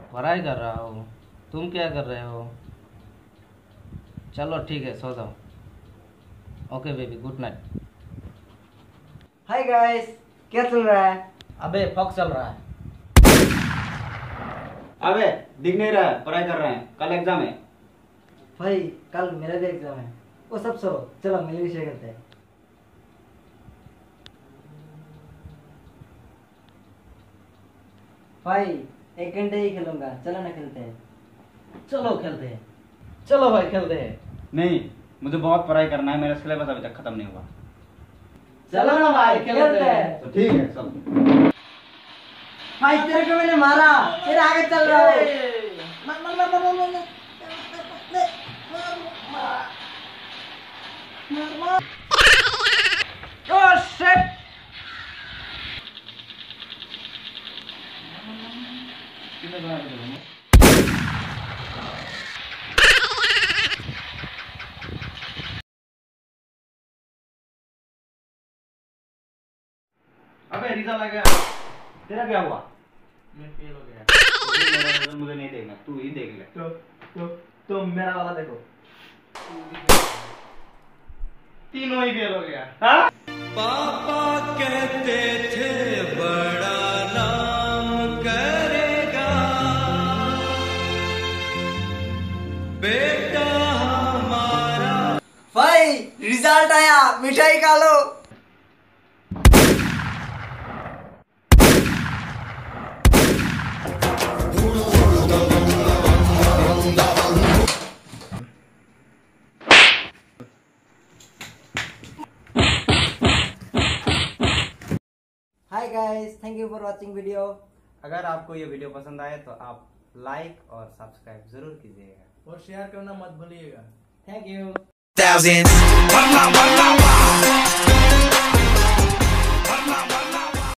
पढ़ाई कर रहा हूँ। तुम क्या कर रहे हो? चलो ठीक है, सो जाओ। Okay baby, good night. Hi guys, क्या चल रहा है? अबे फक चल रहा है। अबे दिख नहीं रहा है, पढ़ाई कर रहे हैं, कल एग्जाम है। भाई कल मेरा भी एग्जाम है। वो सब छोड़ो, चलो मिली विषय करते हैं। भाई 1 घंटे ही खेलूंगा, चलो ना खेलते हैं। चलो खेलते हैं। चलो भाई खेलते हैं। नहीं, मुझे बहुत पढ़ाई करना है, मेरा सिलेबस अभी तक खत्म नहीं हुआ। चलो ना भाई खेलते हैं। तो ठीक है, चलो। भाई तेरे को मैंने मारा, तेरे आगे चल रहा हूँ। Oh shit! अबे रिजल्ट आ गया। तेरा क्या हुआ? मैं फेल हो गया। मेरा रिजल्ट मुझे नहीं देखना, तू ही देख ले। तो मेरा वाला देखो। तीनों ही फेल हो गया। हाँ? पापा कहते थे बड़ा नाम करेगा बेटा हमारा। भाई रिजल्ट आया, मिठाई खा लो। Hi guys, thank you for watching video. अगर आपको ये वीडियो पसंद आए तो आप लाइक और सब्सक्राइब जरूर कीजिएगा और शेयर करना मत भूलिएगा। Thank you. Thousand.